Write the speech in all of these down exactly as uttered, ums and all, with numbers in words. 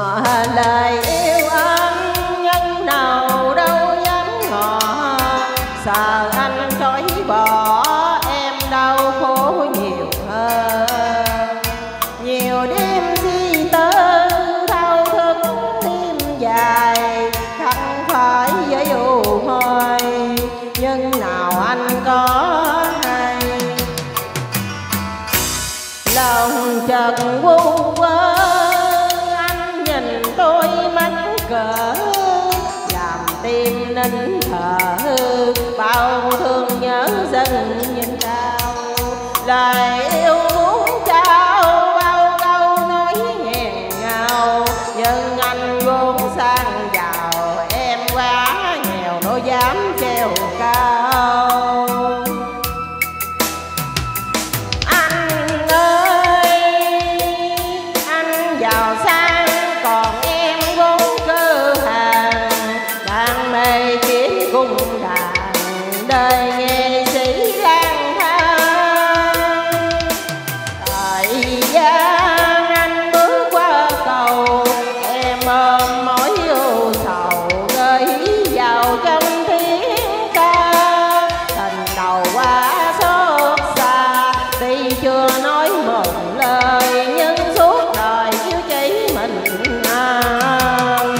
ngỏ lời yêu anh nhân nào đâu dám ngỏ, sợ anh chối bỏ em đau khổ nhiều hơn. Nhiều đêm suy tư thao thức đêm dài, khắc phải với u hoài nhưng nào anh có hay. Lòng chợt vu vơ anh nhìn tôi mắt cỡ, làm tim nín thở bao thương nhớ dần nhìn cao. Lời yêu muốn trao bao câu nói nghẹn ngào, nhưng anh vốn sang giàu em quá nghèo đâu dám treo cao. Anh ơi anh giàu sang còn em vốn cơ hàng, đang mê kiếm cung đàn đời nghệ sĩ lang thang. Thời gian anh bước qua cầu, em ôm mối ưu sầu gửi vào trong tiếng ca. Tình đầu quá xót xa, tuy chưa nói một lời nhưng suốt đời yêu chỉ mình anh.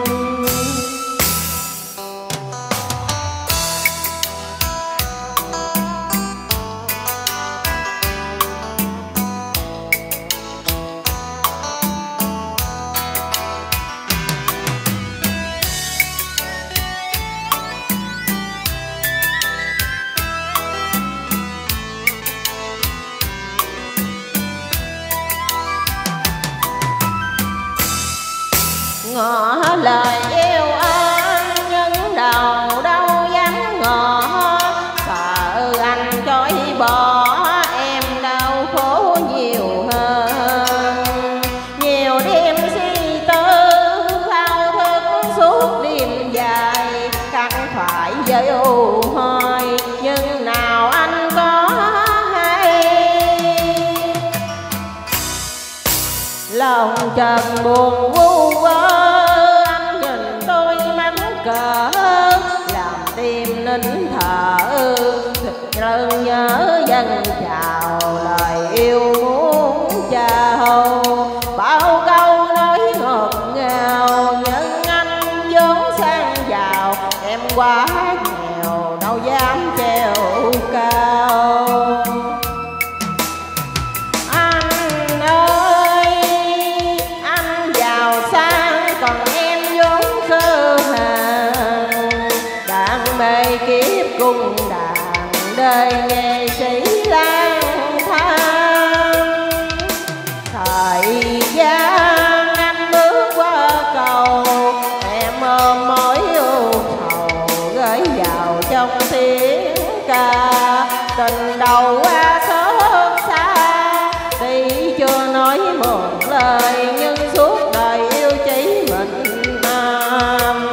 Ngỏ lời yêu anh nhưng đầu đâu dám ngỏ, sợ anh chối bỏ em đau khổ nhiều hơn. Nhiều đêm suy tư thao thức suốt đêm dài, khắc phải với u hoài nhưng nào anh có hay. Lòng trần buồn vu vơ anh nhìn tôi mắt cỡ, làm tim nín thở rơn nhớ dần chào. Lời yêu muốn chào bao câu nói ngọt ngào, nhưng anh vốn sang giàu em quá nghèo đâu dám treo cao. Anh ơi anh giàu sang còn em vốn cơ hàng, đang mê kiếp cung đàn đời nghệ sĩ lang thang. Thời gian anh bước qua cầu, em ôm mối ưu sầu gửi vào trong tiếng ca. Tình đầu qua xót xa, tuy chưa nói một lời nhưng suốt đời yêu chỉ mình nam.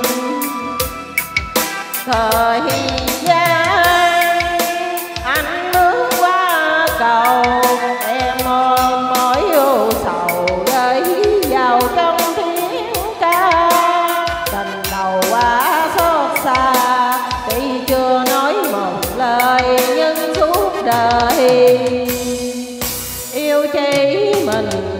Thời gian anh bước qua cầu, em ôm mối ưu sầu gửi vào trong tiếng ca. Tình đầu quá xót xa, tuy chưa nói một lời nhưng suốt đời yêu chỉ mình